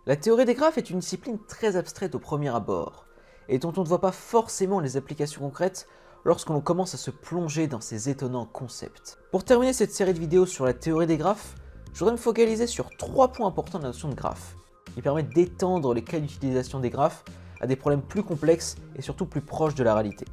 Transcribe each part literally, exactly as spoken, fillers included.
La théorie des graphes est une discipline très abstraite au premier abord, et dont on ne voit pas forcément les applications concrètes lorsqu'on commence à se plonger dans ces étonnants concepts. Pour terminer cette série de vidéos sur la théorie des graphes, je voudrais me focaliser sur trois points importants de la notion de graphe, qui permettent d'étendre les cas d'utilisation des graphes à des problèmes plus complexes et surtout plus proches de la réalité.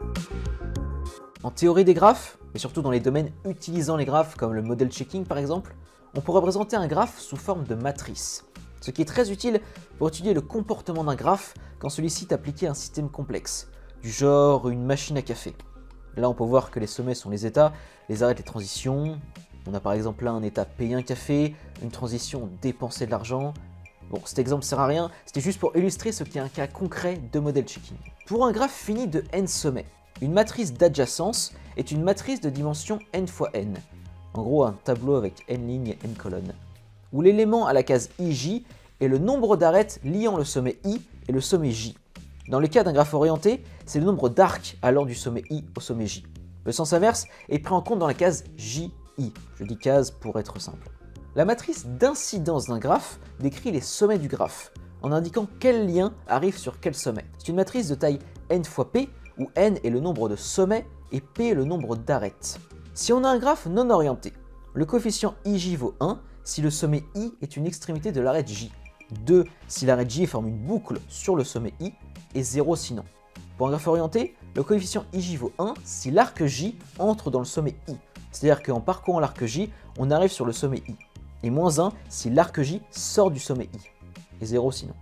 En théorie des graphes, et surtout dans les domaines utilisant les graphes comme le model checking par exemple, on peut représenter un graphe sous forme de matrice, ce qui est très utile pour étudier le comportement d'un graphe quand celui-ci est appliqué à un système complexe, du genre une machine à café. Là on peut voir que les sommets sont les états, les arêtes les transitions. On a par exemple là un état payer un café, une transition dépenser de l'argent. Bon, cet exemple sert à rien, c'était juste pour illustrer ce qui est un cas concret de model checking. Pour un graphe fini de n sommets, une matrice d'adjacence est une matrice de dimension n fois n. En gros un tableau avec n lignes et n colonnes, où l'élément à la case I J est le nombre d'arêtes liant le sommet I et le sommet J. Dans le cas d'un graphe orienté, c'est le nombre d'arcs allant du sommet I au sommet J. Le sens inverse est pris en compte dans la case J I. Je dis case pour être simple. La matrice d'incidence d'un graphe décrit les sommets du graphe, en indiquant quel lien arrive sur quel sommet. C'est une matrice de taille n fois p, où n est le nombre de sommets et p est le nombre d'arêtes. Si on a un graphe non orienté, le coefficient I J vaut un si le sommet I est une extrémité de l'arête J, deux si l'arête J forme une boucle sur le sommet I, et zéro sinon. Pour un graphe orienté, le coefficient I J vaut un si l'arc J entre dans le sommet I, c'est-à-dire qu'en parcourant l'arc J, on arrive sur le sommet I, et moins un si l'arc J sort du sommet I, et zéro sinon.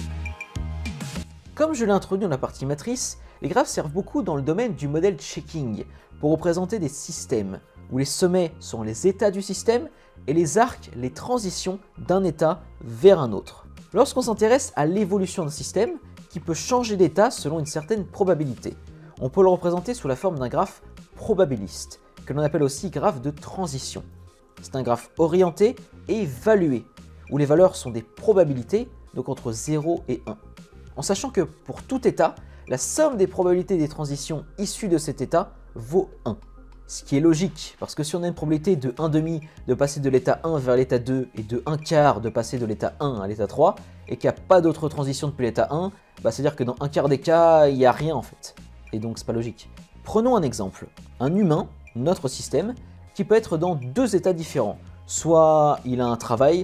Comme je l'ai introduit dans la partie matrice, les graphes servent beaucoup dans le domaine du model checking pour représenter des systèmes, où les sommets sont les états du système et les arcs les transitions d'un état vers un autre. Lorsqu'on s'intéresse à l'évolution d'un système, qui peut changer d'état selon une certaine probabilité, on peut le représenter sous la forme d'un graphe probabiliste, que l'on appelle aussi graphe de transition. C'est un graphe orienté et évalué, où les valeurs sont des probabilités, donc entre zéro et un. En sachant que pour tout état, la somme des probabilités des transitions issues de cet état vaut un. Ce qui est logique, parce que si on a une probabilité de un demi de passer de l'état un vers l'état deux et de un quart de passer de l'état un à l'état trois, et qu'il n'y a pas d'autre transition depuis l'état un, bah c'est-à-dire que dans un quart des cas, il n'y a rien en fait. Et donc c'est pas logique. Prenons un exemple. Un humain, notre système, qui peut être dans deux états différents. Soit il a un travail,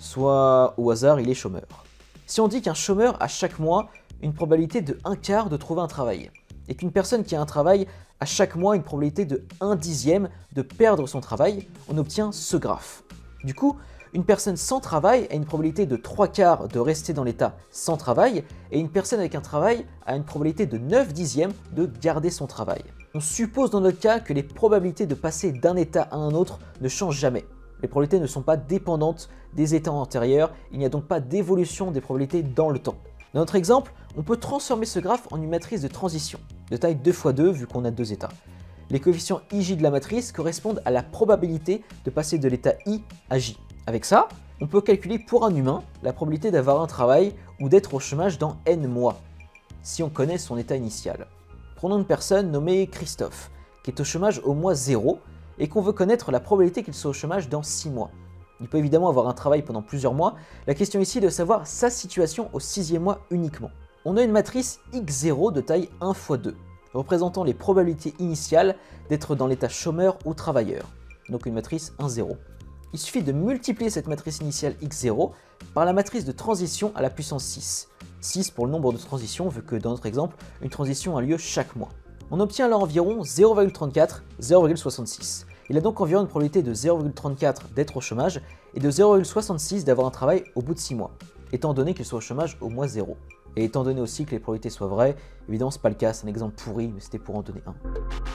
soit au hasard il est chômeur. Si on dit qu'un chômeur a chaque mois une probabilité de un quart de trouver un travail, et qu'une personne qui a un travail a chaque mois une probabilité de un dixième de perdre son travail, on obtient ce graphe. Du coup, une personne sans travail a une probabilité de trois quarts de rester dans l'état sans travail, et une personne avec un travail a une probabilité de neuf dixièmes de garder son travail. On suppose dans notre cas que les probabilités de passer d'un état à un autre ne changent jamais. Les probabilités ne sont pas dépendantes des états antérieurs, il n'y a donc pas d'évolution des probabilités dans le temps. Dans notre exemple, on peut transformer ce graphe en une matrice de transition, de taille deux fois deux vu qu'on a deux états. Les coefficients I J de la matrice correspondent à la probabilité de passer de l'état I à J. Avec ça, on peut calculer pour un humain la probabilité d'avoir un travail ou d'être au chômage dans n mois, si on connaît son état initial. Prenons une personne nommée Christophe, qui est au chômage au mois zéro, et qu'on veut connaître la probabilité qu'il soit au chômage dans six mois. Il peut évidemment avoir un travail pendant plusieurs mois, la question ici est de savoir sa situation au sixième mois uniquement. On a une matrice x zéro de taille un fois deux, représentant les probabilités initiales d'être dans l'état chômeur ou travailleur, donc une matrice un zéro. Il suffit de multiplier cette matrice initiale x zéro par la matrice de transition à la puissance six. six pour le nombre de transitions, vu que dans notre exemple, une transition a lieu chaque mois. On obtient alors environ zéro virgule trente-quatre, zéro virgule soixante-six. Il a donc environ une probabilité de zéro virgule trente-quatre d'être au chômage et de zéro virgule soixante-six d'avoir un travail au bout de six mois, étant donné qu'il soit au chômage au mois zéro. Et étant donné aussi que les probabilités soient vraies, évidemment c'est pas le cas, c'est un exemple pourri, mais c'était pour en donner un.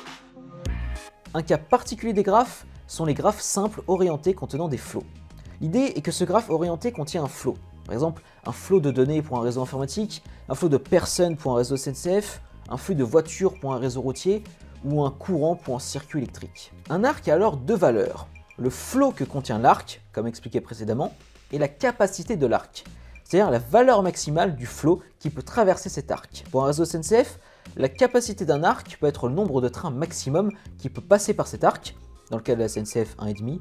Un cas particulier des graphes sont les graphes simples orientés contenant des flots. L'idée est que ce graphe orienté contient un flot. Par exemple, un flot de données pour un réseau informatique, un flot de personnes pour un réseau S N C F, un flux de voitures pour un réseau routier, ou un courant pour un circuit électrique. Un arc a alors deux valeurs, le flot que contient l'arc, comme expliqué précédemment, et la capacité de l'arc, c'est-à-dire la valeur maximale du flot qui peut traverser cet arc. Pour un réseau S N C F, la capacité d'un arc peut être le nombre de trains maximum qui peut passer par cet arc, dans le cas de la S N C F un virgule cinq,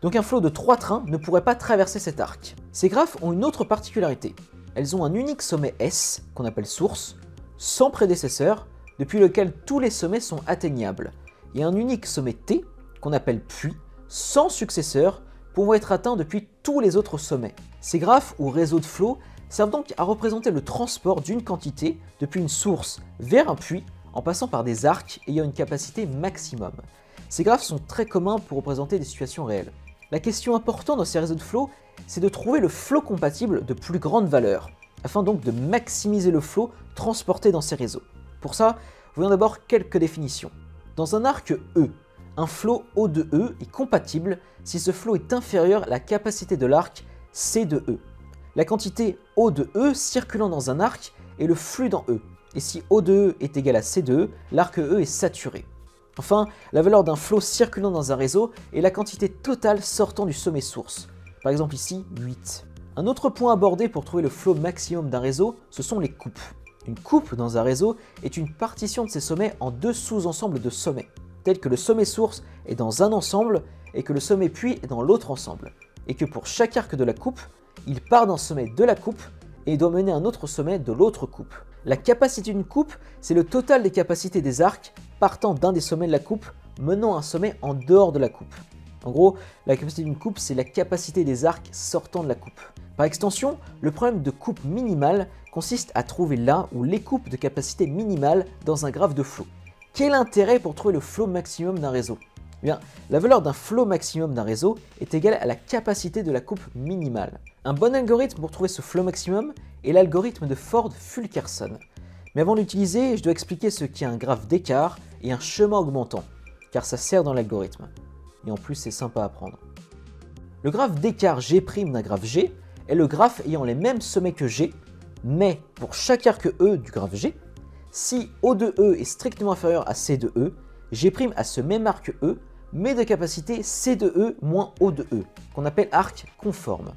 Donc un flot de trois trains ne pourrait pas traverser cet arc. Ces graphes ont une autre particularité. Elles ont un unique sommet S, qu'on appelle source, sans prédécesseur, depuis lequel tous les sommets sont atteignables, et un unique sommet T, qu'on appelle puits, sans successeur, pouvant être atteint depuis tous les autres sommets. Ces graphes ou réseaux de flots servent donc à représenter le transport d'une quantité depuis une source vers un puits en passant par des arcs ayant une capacité maximum. Ces graphes sont très communs pour représenter des situations réelles. La question importante dans ces réseaux de flots, c'est de trouver le flot compatible de plus grande valeur, afin donc de maximiser le flot transporté dans ces réseaux. Pour ça, voyons d'abord quelques définitions. Dans un arc E, un flot O de E est compatible si ce flot est inférieur à la capacité de l'arc C de E. La quantité O de E circulant dans un arc est le flux dans E, et si O de E est égal à C de E, l'arc E est saturé. Enfin, la valeur d'un flot circulant dans un réseau est la quantité totale sortant du sommet source. Par exemple ici, huit. Un autre point abordé pour trouver le flot maximum d'un réseau, ce sont les coupes. Une coupe dans un réseau est une partition de ses sommets en deux sous-ensembles de sommets, tels que le sommet source est dans un ensemble et que le sommet puits est dans l'autre ensemble, et que pour chaque arc de la coupe, il part d'un sommet de la coupe et doit mener un autre sommet de l'autre coupe. La capacité d'une coupe, c'est le total des capacités des arcs partant d'un des sommets de la coupe, menant un sommet en dehors de la coupe. En gros, la capacité d'une coupe, c'est la capacité des arcs sortant de la coupe. Par extension, le problème de coupe minimale consiste à trouver là ou les coupes de capacité minimale dans un graphe de flot. Quel intérêt pour trouver le flot maximum d'un réseau? Eh bien, la valeur d'un flot maximum d'un réseau est égale à la capacité de la coupe minimale. Un bon algorithme pour trouver ce flot maximum est l'algorithme de Ford-Fulkerson. Mais avant de l'utiliser, je dois expliquer ce qu'est un graphe d'écart et un chemin augmentant, car ça sert dans l'algorithme. Et en plus, c'est sympa à apprendre. Le graphe d'écart G' d'un graphe G est le graphe ayant les mêmes sommets que G, mais pour chaque arc E du graphe G, si O de E est strictement inférieur à C de E, G' a ce même arc E, mais de capacité C de E moins O de E, qu'on appelle arc conforme.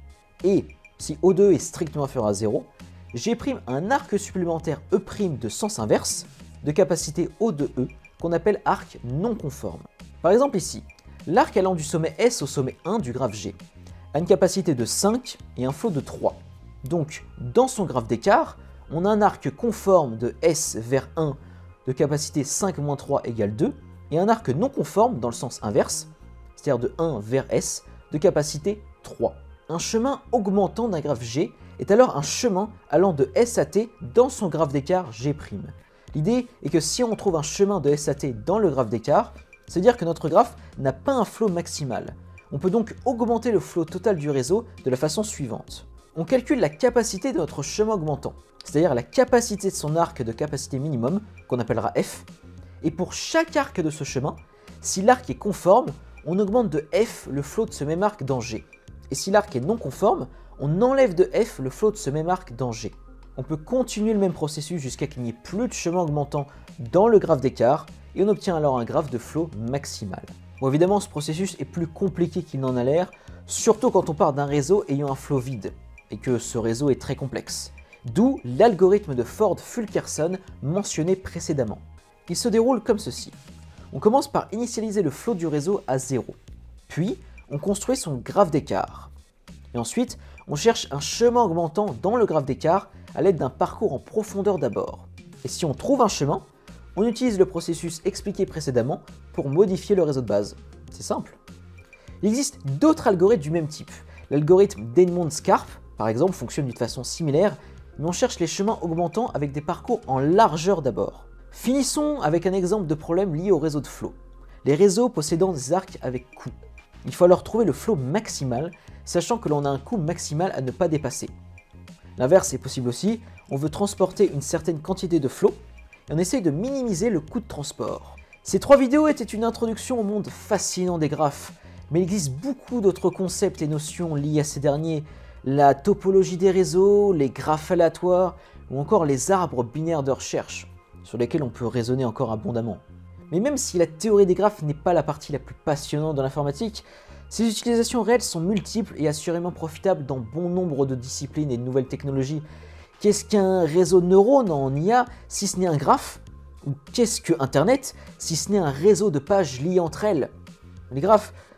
Et si O de E est strictement inférieur à zéro, G' a un arc supplémentaire E' de sens inverse, de capacité O de E, qu'on appelle arc non conforme. Par exemple ici, l'arc allant du sommet S au sommet un du graphe G a une capacité de cinq et un flot de trois. Donc, dans son graphe d'écart, on a un arc conforme de S vers un de capacité cinq moins trois égale deux, et un arc non conforme dans le sens inverse, c'est-à-dire de un vers S, de capacité trois. Un chemin augmentant d'un graphe G est alors un chemin allant de S à T dans son graphe d'écart G'. L'idée est que si on trouve un chemin de S à T dans le graphe d'écart, c'est-à-dire que notre graphe n'a pas un flot maximal. On peut donc augmenter le flot total du réseau de la façon suivante. On calcule la capacité de notre chemin augmentant, c'est-à-dire la capacité de son arc de capacité minimum, qu'on appellera F, et pour chaque arc de ce chemin, si l'arc est conforme, on augmente de F le flot de ce même arc dans G. Et si l'arc est non conforme, on enlève de F le flot de ce même arc dans G. On peut continuer le même processus jusqu'à qu'il n'y ait plus de chemin augmentant dans le graphe d'écart, et on obtient alors un graphe de flot maximal. Bon, évidemment, ce processus est plus compliqué qu'il n'en a l'air, surtout quand on part d'un réseau ayant un flot vide, et que ce réseau est très complexe. D'où l'algorithme de Ford-Fulkerson mentionné précédemment. Il se déroule comme ceci. On commence par initialiser le flot du réseau à zéro. Puis, on construit son graphe d'écart. Et ensuite, on cherche un chemin augmentant dans le graphe d'écart à l'aide d'un parcours en profondeur d'abord. Et si on trouve un chemin, on utilise le processus expliqué précédemment pour modifier le réseau de base. C'est simple. Il existe d'autres algorithmes du même type. L'algorithme d'Edmond-Scarp, par exemple, fonctionne d'une façon similaire, mais on cherche les chemins augmentants avec des parcours en largeur d'abord. Finissons avec un exemple de problème lié au réseau de flot. Les réseaux possédant des arcs avec coût. Il faut alors trouver le flot maximal, sachant que l'on a un coût maximal à ne pas dépasser. L'inverse est possible aussi, on veut transporter une certaine quantité de flot, et on essaye de minimiser le coût de transport. Ces trois vidéos étaient une introduction au monde fascinant des graphes, mais il existe beaucoup d'autres concepts et notions liés à ces derniers, la topologie des réseaux, les graphes aléatoires, ou encore les arbres binaires de recherche, sur lesquels on peut raisonner encore abondamment. Mais même si la théorie des graphes n'est pas la partie la plus passionnante de l'informatique, ses utilisations réelles sont multiples et assurément profitables dans bon nombre de disciplines et de nouvelles technologies. Qu'est-ce qu'un réseau de neurones en I A si ce n'est un graphe? Ou qu'est-ce que Internet si ce n'est un réseau de pages liées entre elles? Les graphes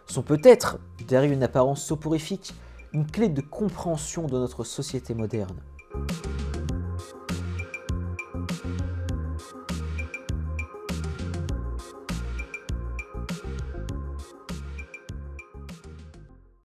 sont peut-être, derrière une apparence soporifique, une clé de compréhension de notre société moderne.